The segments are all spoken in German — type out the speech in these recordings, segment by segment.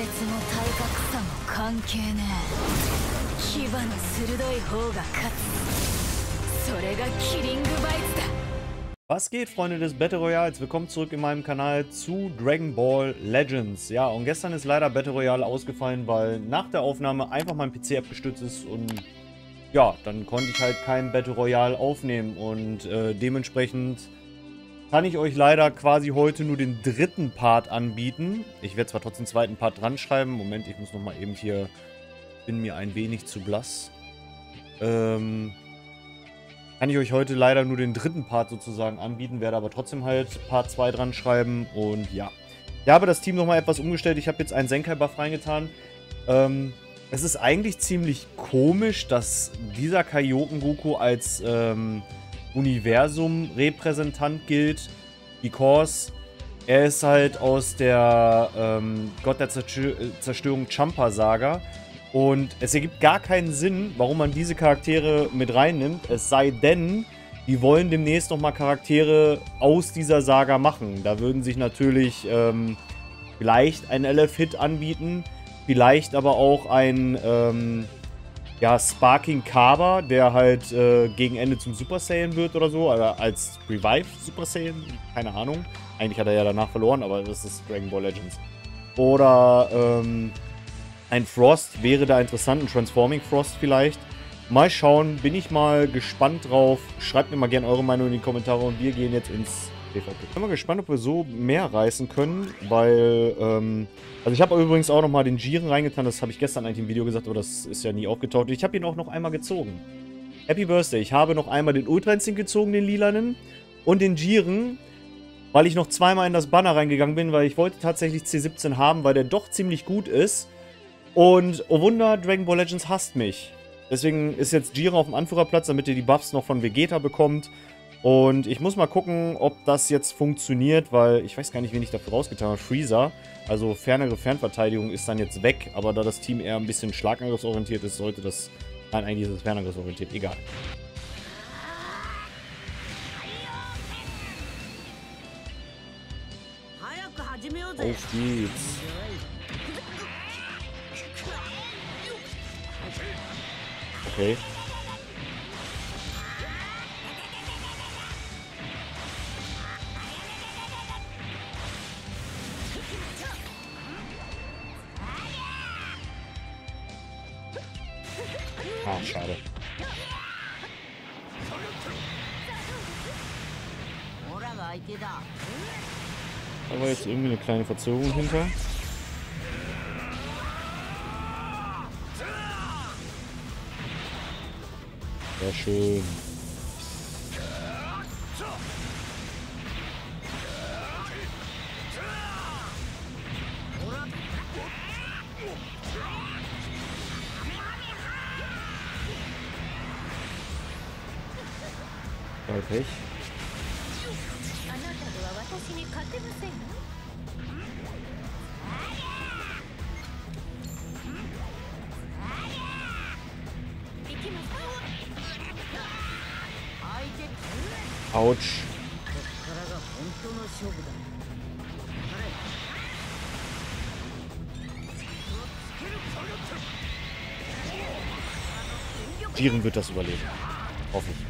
別も体格差も関係ねえ。牙の鋭い方が勝つ。それがキリングバイツだ。 Was geht, Freunde des Battle Royals? Willkommen zurück in meinem Kanal zu Dragon Ball Legends. Ja, und gestern ist leider Battle Royale ausgefallen, weil nach der Aufnahme einfach mein PC abgestürzt ist und ja, dann konnte ich halt kein Battle Royale aufnehmen und dementsprechend kann ich euch leider quasi heute nur den dritten Part anbieten. Ich werde zwar trotzdem den zweiten Part dran schreiben. Moment, ich muss nochmal eben hier, bin mir ein wenig zu blass. Kann ich euch heute leider nur den dritten Part sozusagen anbieten, werde aber trotzdem halt Part 2 dran schreiben und ja. Ich habe das Team nochmal etwas umgestellt. Ich habe jetzt einen Zenkai-Buff reingetan. Es ist eigentlich ziemlich komisch, dass dieser Kaioken Goku als Universum-Repräsentant gilt, because er ist halt aus der Gott der Zerstörung Champa-Saga. Und es ergibt gar keinen Sinn, warum man diese Charaktere mit reinnimmt. Es sei denn, die wollen demnächst nochmal Charaktere aus dieser Saga machen. Da würden sich natürlich vielleicht ein LF-Hit anbieten. Vielleicht aber auch ein ja, Sparking Kaba, der halt gegen Ende zum Super Saiyan wird oder so. Oder als Revive Super Saiyan. Keine Ahnung. Eigentlich hat er ja danach verloren, aber das ist Dragon Ball Legends. Oder ein Frost wäre da interessant, ein Transforming Frost vielleicht. Mal schauen, bin ich mal gespannt drauf. Schreibt mir mal gerne eure Meinung in die Kommentare und wir gehen jetzt ins PvP. Ich bin mal gespannt, ob wir so mehr reißen können, weil, also ich habe übrigens auch nochmal den Jiren reingetan, das habe ich gestern eigentlich im Video gesagt, aber das ist ja nie aufgetaucht. Ich habe ihn auch noch einmal gezogen. Happy Birthday, ich habe noch einmal den Ultra Instinct gezogen, den lilanen, und den Jiren, weil ich noch zweimal in das Banner reingegangen bin, weil ich wollte tatsächlich C17 haben, weil der doch ziemlich gut ist. Und oh Wunder, Dragon Ball Legends hasst mich. Deswegen ist jetzt Jiren auf dem Anführerplatz, damit ihr die Buffs noch von Vegeta bekommt. Und ich muss mal gucken, ob das jetzt funktioniert, weil ich weiß gar nicht, wen ich dafür rausgetan habe. Freezer, also fernere Fernverteidigung ist dann jetzt weg. Aber da das Team eher ein bisschen schlagangriffsorientiert ist, sollte das... Nein, eigentlich ist es fernangriffsorientiert, egal. Auf geht's. Okay. Ah, schade. Da war jetzt irgendwie eine kleine Verzögerung hinter. Sehr schön. Pech. Autsch. Jiren wird das überleben. Hoffe ich.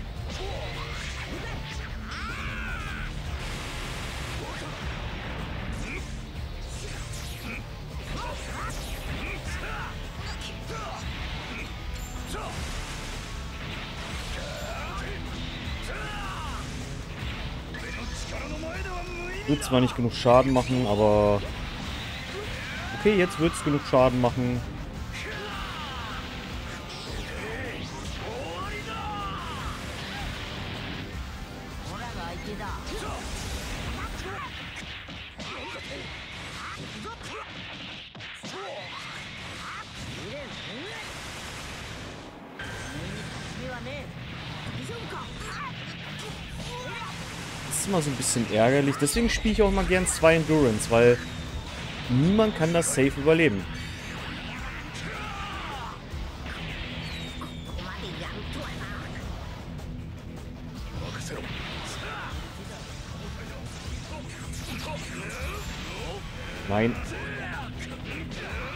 Wird zwar nicht genug Schaden machen, aber... Okay, jetzt wird es genug Schaden machen. Das ist immer so ein bisschen ärgerlich. Deswegen spiele ich auch mal gern 2 Endurance, weil niemand kann das safe überleben. Nein.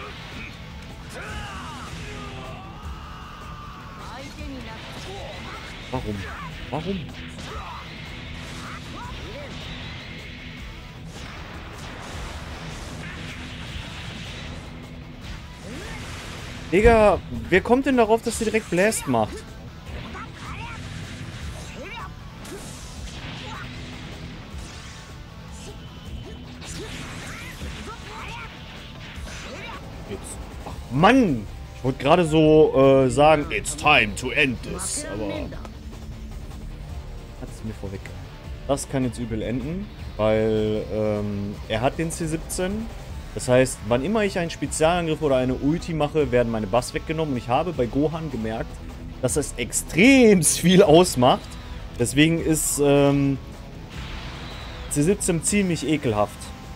Warum? Warum? Digga, wer kommt denn darauf, dass sie direkt Blast macht? Ach, Mann! Ich wollte gerade so sagen, it's time to end this, aber hat es mir vorweg. Das kann jetzt übel enden, weil er hat den C17. Das heißt, wann immer ich einen Spezialangriff oder eine Ulti mache, werden meine Buffs weggenommen. Und ich habe bei Gohan gemerkt, dass es extrem viel ausmacht. Deswegen ist C17 ziemlich ekelhaft.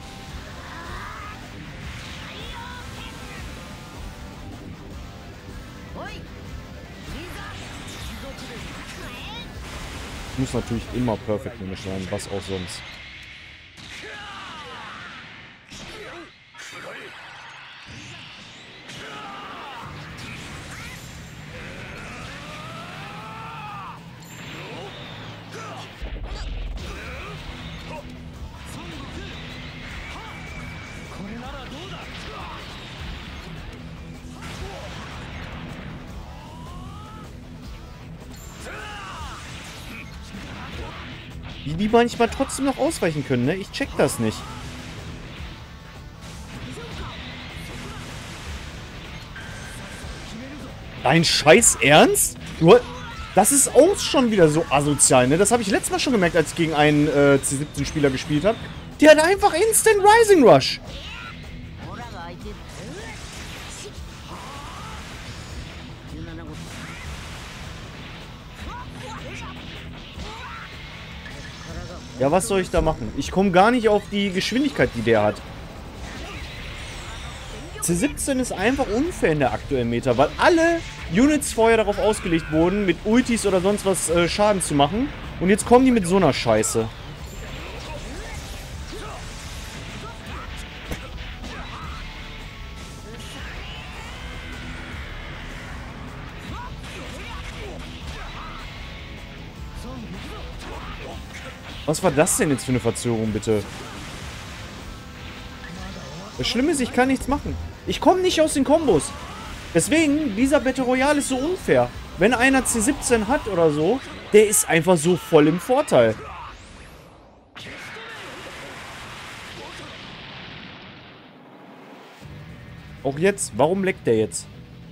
Muss natürlich immer Perfect Finish sein, was auch sonst. Wie die manchmal trotzdem noch ausweichen können, ne? Ich check das nicht. Dein Scheiß Ernst? Das ist auch schon wieder so asozial, ne? Das habe ich letztes Mal schon gemerkt, als ich gegen einen C17-Spieler gespielt habe. Der hat einfach Instant Rising Rush. Ja, was soll ich da machen? Ich komme gar nicht auf die Geschwindigkeit, die der hat. C17 ist einfach unfair in der aktuellen Meta, weil alle Units vorher darauf ausgelegt wurden, mit Ultis oder sonst was Schaden zu machen. Und jetzt kommen die mit so einer Scheiße. Was war das denn jetzt für eine Verzögerung, bitte? Das Schlimme ist, ich kann nichts machen. Ich komme nicht aus den Kombos. Deswegen, dieser Battle Royale ist so unfair. Wenn einer C17 hat oder so, der ist einfach so voll im Vorteil. Auch jetzt, warum leckt der jetzt?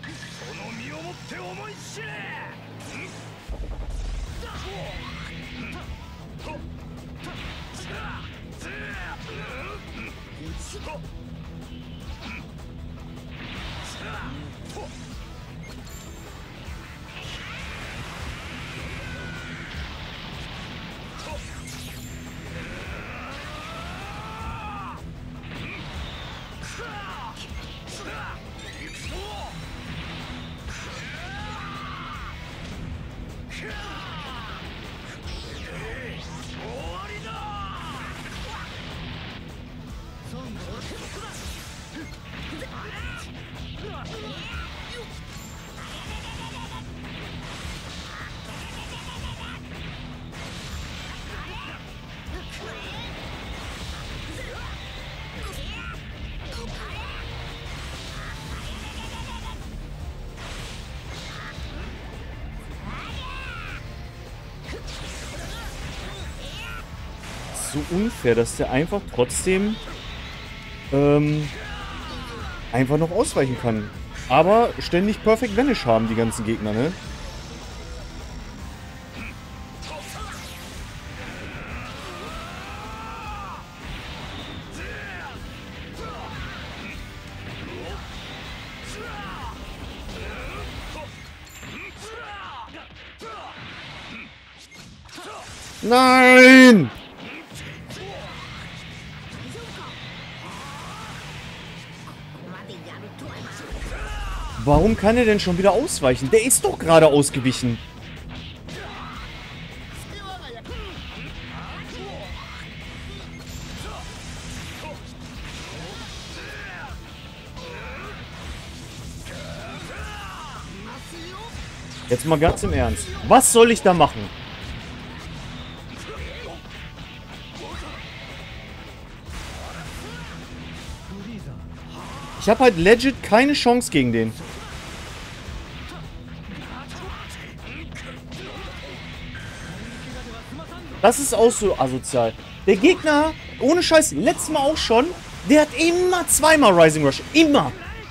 So unfair, dass der einfach trotzdem einfach noch ausweichen kann. Aber ständig Perfect Vanish haben die ganzen Gegner, ne? Nein! Warum kann er denn schon wieder ausweichen? Der ist doch gerade ausgewichen. Jetzt mal ganz im Ernst. Was soll ich da machen? Ich habe halt legit keine Chance gegen den. Das ist auch so asozial. Der Gegner, ohne Scheiß, letztes Mal auch schon, der hat immer zweimal Rising Rush. Immer.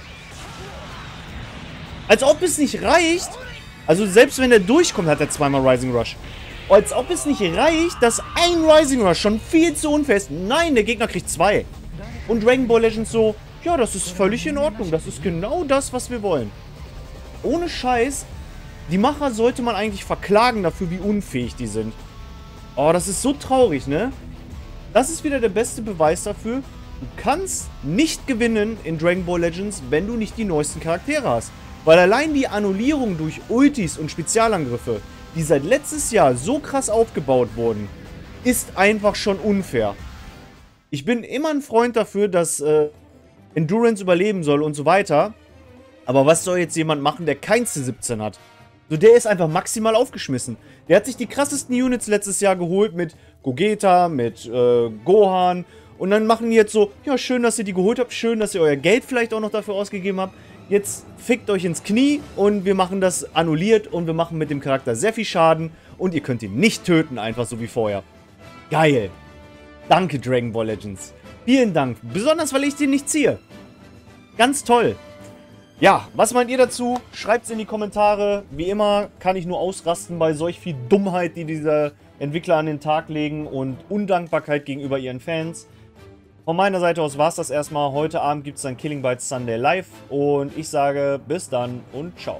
Als ob es nicht reicht. Also selbst wenn er durchkommt, hat er zweimal Rising Rush. Als ob es nicht reicht, dass ein Rising Rush schon viel zu unfair ist. Nein, der Gegner kriegt 2. Und Dragon Ball Legends so, ja, das ist völlig in Ordnung. Das ist genau das, was wir wollen. Ohne Scheiß, die Macher sollte man eigentlich verklagen dafür, wie unfähig die sind. Oh, das ist so traurig, ne? Das ist wieder der beste Beweis dafür. Du kannst nicht gewinnen in Dragon Ball Legends, wenn du nicht die neuesten Charaktere hast. Weil allein die Annullierung durch Ultis und Spezialangriffe, die seit letztes Jahr so krass aufgebaut wurden, ist einfach schon unfair. Ich bin immer ein Freund dafür, dass Endurance überleben soll und so weiter. Aber was soll jetzt jemand machen, der kein C17 hat? So, der ist einfach maximal aufgeschmissen. Der hat sich die krassesten Units letztes Jahr geholt mit Gogeta, mit Gohan. Und dann machen die jetzt so, ja, schön, dass ihr die geholt habt. Schön, dass ihr euer Geld vielleicht auch noch dafür ausgegeben habt. Jetzt fickt euch ins Knie und wir machen das annulliert und wir machen mit dem Charakter sehr viel Schaden. Und ihr könnt ihn nicht töten, einfach so wie vorher. Geil. Danke, Dragon Ball Legends. Vielen Dank. Besonders, weil ich den nicht ziehe. Ganz toll. Ja, was meint ihr dazu? Schreibt es in die Kommentare. Wie immer kann ich nur ausrasten bei solch viel Dummheit, die diese Entwickler an den Tag legen und Undankbarkeit gegenüber ihren Fans. Von meiner Seite aus war es das erstmal. Heute Abend gibt es dann Killing Bites Sunday live und ich sage bis dann und ciao.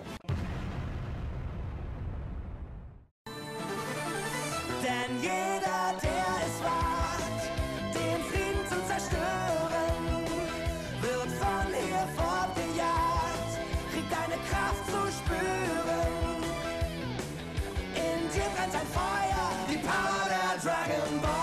Denn jeder, der es wagt, den Frieden zu zerstören, wird von hier fortgejagt, kriegt eine Kraft zu spüren. In dir brennt ein Feuer, die Power der Dragon Ball.